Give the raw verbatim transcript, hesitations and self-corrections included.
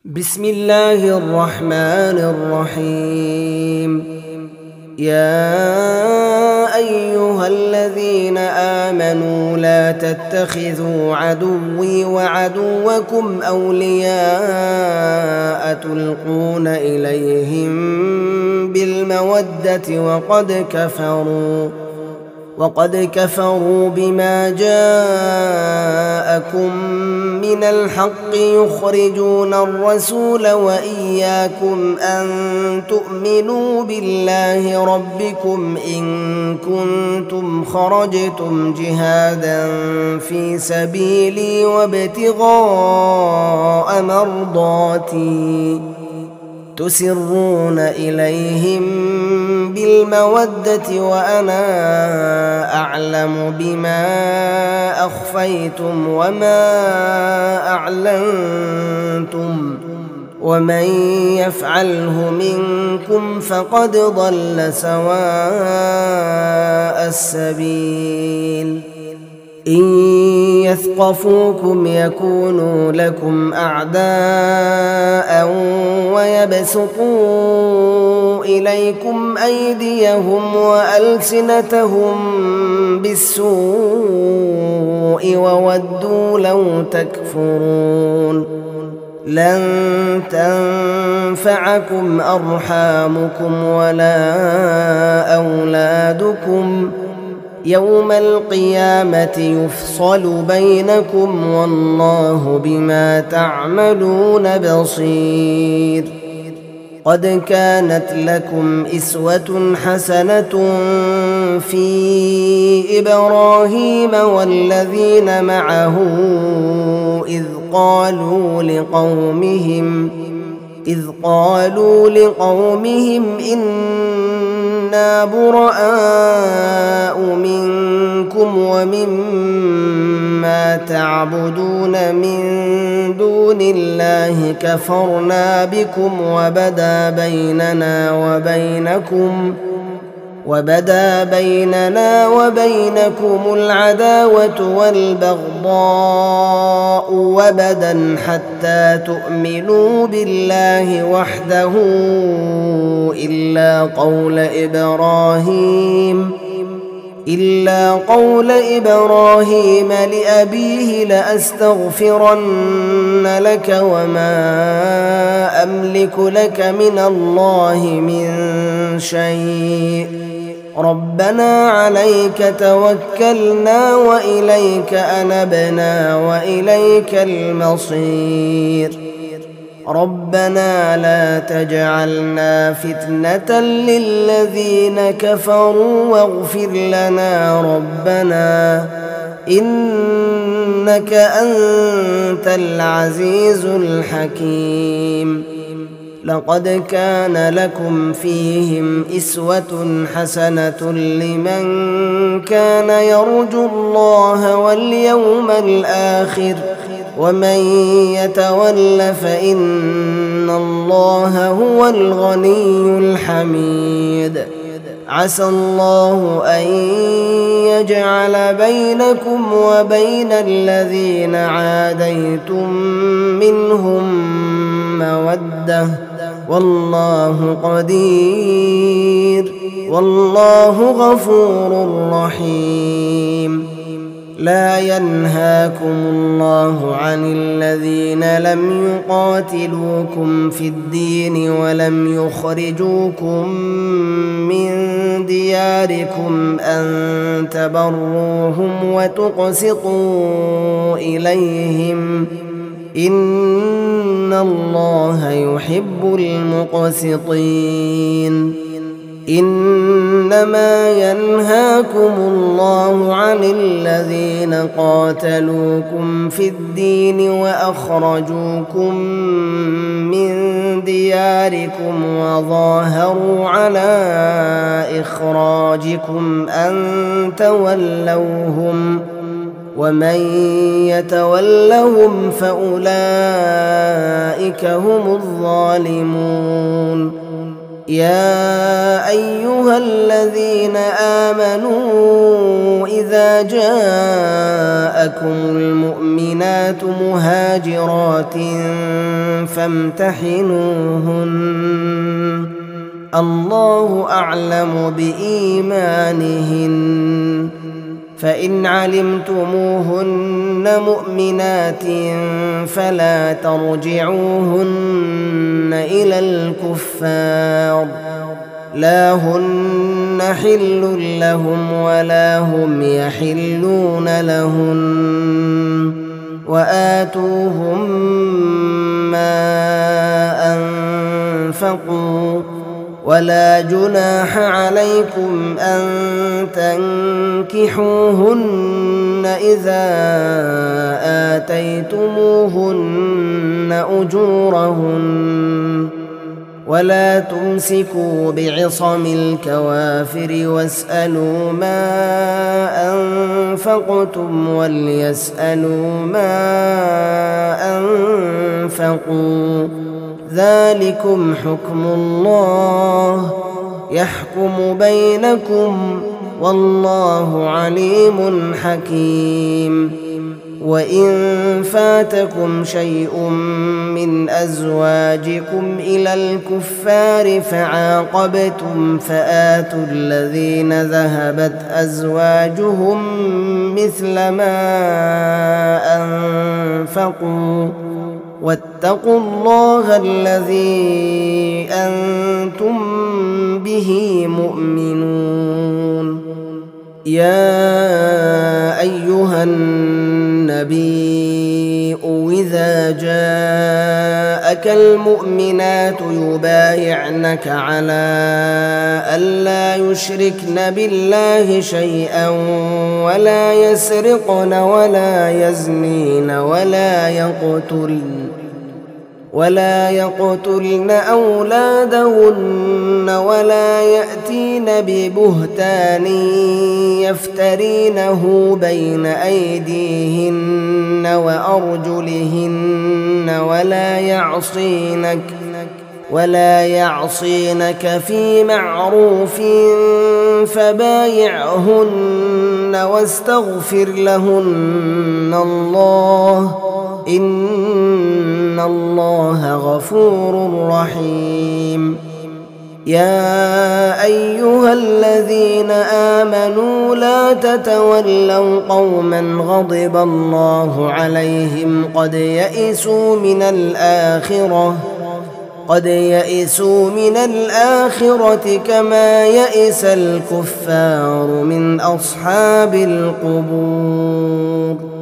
بسم الله الرحمن الرحيم. يا أيها الذين آمنوا لا تتخذوا عدوي وعدوكم أولياء تلقون إليهم بالمودة وقد كفروا وقد كفروا بما جاءكم من الحق يخرجون الرسول وإياكم أن تؤمنوا بالله ربكم إن كنتم خرجتم جهادا في سبيلي وابتغاء مرضاتي تسرون إليهم بالمودة وأنا أعلم بما أخفيتم وما أعلنتم ومن يفعله منكم فقد ضل سواء السبيل. إن يثقفوكم يكونوا لكم أعداء ويبسطوا إليكم أيديهم وألسنتهم بالسوء وودوا لو تكفرون. لن تنفعكم أرحامكم ولا أولادكم يوم القيامة يفصل بينكم والله بما تعملون بصير. قد كانت لكم إسوة حسنة في إبراهيم والذين معه إذ قالوا لقومهم إذ قالوا لقومهم إنا براء منكم ومما تعبدون من دون الله كفرنا بكم وبدا بيننا وبينكم وبدا بيننا وبينكم العداوة والبغضاء وبدا حتى تؤمنوا بالله وحده إلا قول إبراهيم إلا قول إبراهيم لأبيه لأستغفرن لك وما أملك لك من الله من شيء ربنا عليك توكلنا وإليك أنبنا وإليك المصير. ربنا لا تجعلنا فتنة للذين كفروا واغفر لنا ربنا إنك أنت العزيز الحكيم. لقد كان لكم فيهم إسوة حسنة لمن كان يرجو الله واليوم الآخر ومن يتول فإن الله هو الغني الحميد. عسى الله أن يجعل بينكم وبين الذين عاديتم منهم مودة والله قدير والله غفور رحيم. لا ينهاكم الله عن الذين لم يقاتلوكم في الدين ولم يخرجوكم من دياركم أن تبروهم وتقسطوا إليهم إن الله يحب المقسطين. إنما ينهاكم الله عن الذين قاتلوكم في الدين وأخرجوكم من دياركم وظاهروا على إخراجكم أن تولوهم ومن يتولهم فأولئك هم الظالمون. يا أيها الذين آمنوا إذا جاءكم المؤمنات مهاجرات فامتحنوهن الله أعلم بإيمانهن فإن علمتموهن مؤمنات فلا ترجعوهن إلى الكفار لا هن حل لهم ولا هم يحلون لهن وآتوهم ما أنفقوا ولا جناح عليكم أن تنكحوهن إذا آتيتموهن أجورهن ولا تمسكوا بعصم الكوافر واسألوا ما أنفقتم وليسألوا ما أنفقوا ذلكم حكم الله يحكم بينكم والله عليم حكيم وإن فاتكم شيء من أزواجكم إلى الكفار فعاقبتم فآتوا الذين ذهبت أزواجهم مثل ما أنفقوا واتقوا الله الذي أنتم به مؤمنون يا أيها النبي إذا جاءك المؤمنات يبايعنك على ألا يشركن بالله شيئا ولا يسرقن ولا يزنين ولا يقتلن ولا يقتلن أولادهن ولا يأتين ببهتان يفترينه بين أيديهن وأرجلهن ولا يعصينك ولا يعصينك في معروف فبايعهن واستغفر لهن الله إن الله غفور رحيم يا أيها الذين آمنوا لا تتولوا قوما غضب الله عليهم قد يئسوا من الآخرة قد يئسوا من الآخرة كما يئس الكفار من أصحاب القبور